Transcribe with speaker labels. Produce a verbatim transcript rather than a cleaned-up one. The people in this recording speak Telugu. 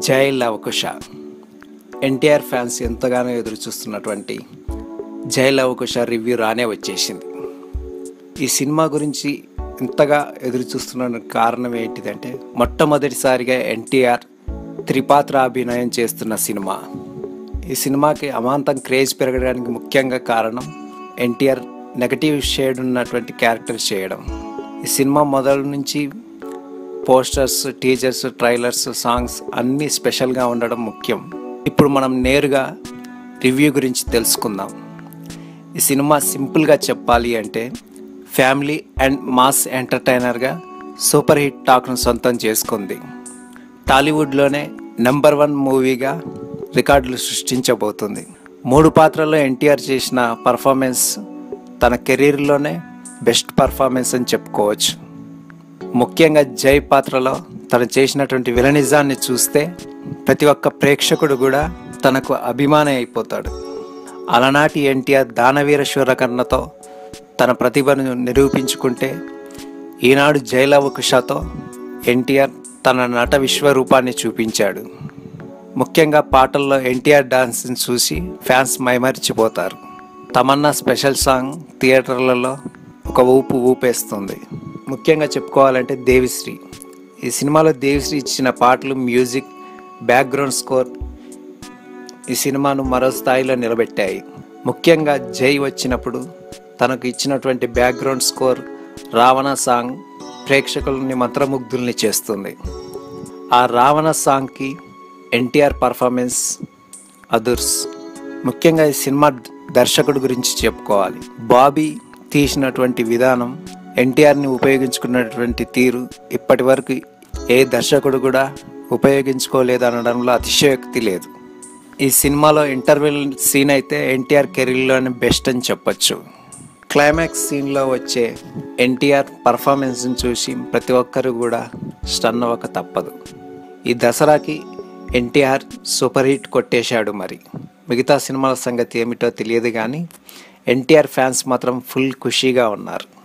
Speaker 1: జై లవ్ కుష ఎన్టీఆర్ ఫ్యాన్స్ ఎంతగానో ఎదురు చూస్తున్నటువంటి జై లవ్ కుష రివ్యూ రానే వచ్చేసింది. ఈ సినిమా గురించి ఇంతగా ఎదురు చూస్తున్న కారణం ఏంటిదంటే, మొట్టమొదటిసారిగా ఎన్టీఆర్ త్రిపాత్ర అభినయం చేస్తున్న సినిమా. ఈ సినిమాకి అమాంతం క్రేజ్ పెరగడానికి ముఖ్యంగా కారణం ఎన్టీఆర్ నెగటివ్ షేడ్ ఉన్నటువంటి క్యారెక్టర్ చేయడం. ఈ సినిమా మొదలు నుంచి పోస్టర్స్, టీజర్స్, ట్రైలర్స్, సాంగ్స్ అన్నీ స్పెషల్గా ఉండడం ముఖ్యం. ఇప్పుడు మనం నేరుగా రివ్యూ గురించి తెలుసుకుందాం. ఈ సినిమా సింపుల్గా చెప్పాలి అంటే ఫ్యామిలీ అండ్ మాస్ ఎంటర్టైనర్గా సూపర్ హిట్ టాక్ను సొంతం చేసుకుంది. టాలీవుడ్లోనే నెంబర్ వన్ మూవీగా రికార్డులు సృష్టించబోతుంది. మూడు పాత్రల్లో ఎన్టీఆర్ చేసిన పర్ఫార్మెన్స్ తన కెరీర్లోనే బెస్ట్ పర్ఫార్మెన్స్ అని చెప్పుకోవచ్చు. ముఖ్యంగా జై పాత్రలో తను చేసినటువంటి విలనిజాన్ని చూస్తే ప్రతి ఒక్క ప్రేక్షకుడు కూడా తనకు అభిమాని అయిపోతాడు. అలనాటి ఎన్టీఆర్ దానవీర శూరకర్ణతో తన ప్రతిభను నిరూపించుకుంటే, ఈనాడు జై లవ్ కుషతో ఎన్టీఆర్ తన నట విశ్వరూపాన్ని చూపించాడు. ముఖ్యంగా పాటల్లో ఎన్టీఆర్ డాన్స్ని చూసి ఫ్యాన్స్ మైమరిచిపోతారు. తమన్నా స్పెషల్ సాంగ్ థియేటర్లలో ఒక ఊపు ఊపేస్తుంది. ముఖ్యంగా చెప్పుకోవాలంటే దేవిశ్రీ. ఈ సినిమాలో దేవిశ్రీ ఇచ్చిన పాటలు, మ్యూజిక్, బ్యాక్గ్రౌండ్ స్కోర్ ఈ సినిమాను మరో స్థాయిలో నిలబెట్టాయి. ముఖ్యంగా జై వచ్చినప్పుడు తనకు ఇచ్చినటువంటి బ్యాక్గ్రౌండ్ స్కోర్, రావణ సాంగ్ ప్రేక్షకులని మంత్రముగ్ధుల్ని చేస్తుంది. ఆ రావణ సాంగ్కి ఎన్టీఆర్ పర్ఫార్మెన్స్ అదుర్స్. ముఖ్యంగా ఈ సినిమా దర్శకుడు గురించి చెప్పుకోవాలి. బాబీ తీసినటువంటి విధానం, ఎన్టీఆర్ని ఉపయోగించుకున్నటువంటి తీరు ఇప్పటి వరకు ఏ దర్శకుడు కూడా ఉపయోగించుకోలేదు అనడంలో అతిశయోక్తి లేదు. ఈ సినిమాలో ఇంటర్వెల్ సీన్ అయితే ఎన్టీఆర్ కెరీర్లోనే బెస్ట్ అని చెప్పొచ్చు. క్లైమాక్స్ సీన్లో వచ్చే ఎన్టీఆర్ పర్ఫార్మెన్స్ని చూసి ప్రతి ఒక్కరు కూడా స్టన్ అవ్వక తప్పదు. ఈ దసరాకి ఎన్టీఆర్ సూపర్ హిట్ కొట్టేశాడు. మరి మిగతా సినిమాల సంగతి ఏమిటో తెలియదు కానీ ఎన్టీఆర్ ఫ్యాన్స్ మాత్రం ఫుల్ ఖుషీగా ఉన్నారు.